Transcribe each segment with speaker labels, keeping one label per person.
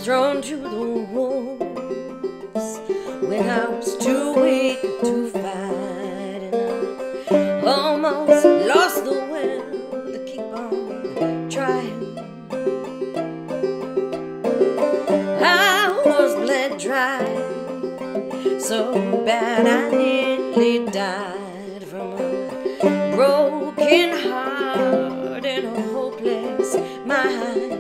Speaker 1: thrown to the wolves when I was too weak to fight, and I almost lost the will to keep on trying. I was bled dry so bad I nearly died from a broken heart and a hopeless mind.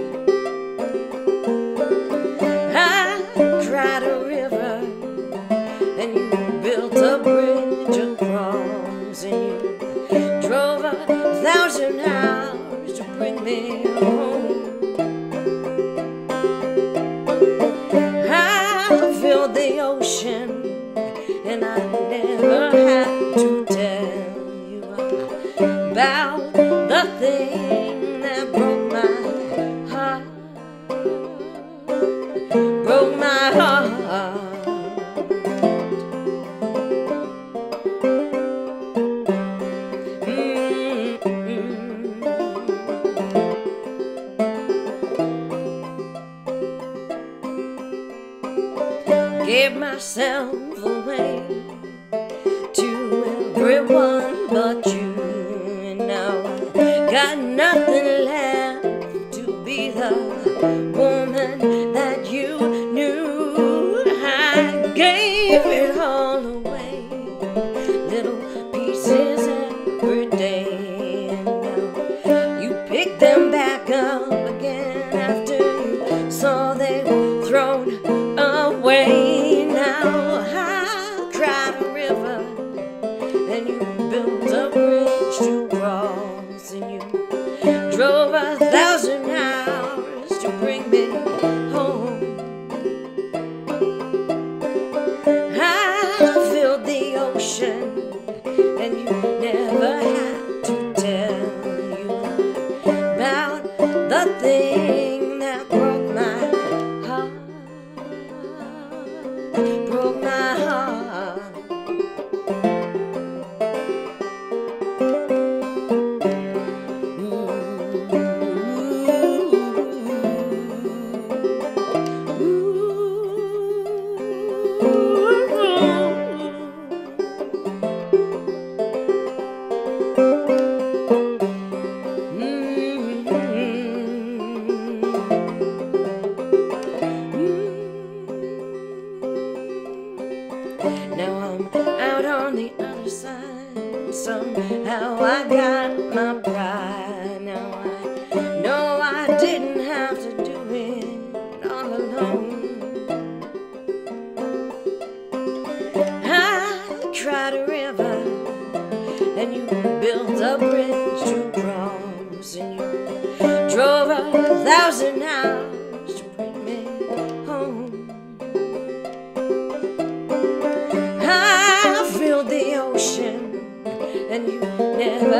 Speaker 1: I cried a river and you built a bridge across, and you drove 1,000 hours to bring me home. I filled the ocean and I never had to tell you about the thing that broke my heart, broke my heart. Gave myself away to everyone but you, and now I got nothing left to be the woman that you knew. I gave it all away, little pieces every day, and now you pick them back up again after you saw they were thrown away. Now I cried a river and you built a bridge to cross, and you drove 1,000 hours to bring me home. I filled the ocean and you never had to tell you about the thing that broke my heart, broke my heart. Now I'm out on the other side. Somehow I got my pride. Now I know I didn't have to do it all alone. I cried a river and you built a bridge to cross, and you drove 1,000 hours to bring me home. I filled the ocean and you never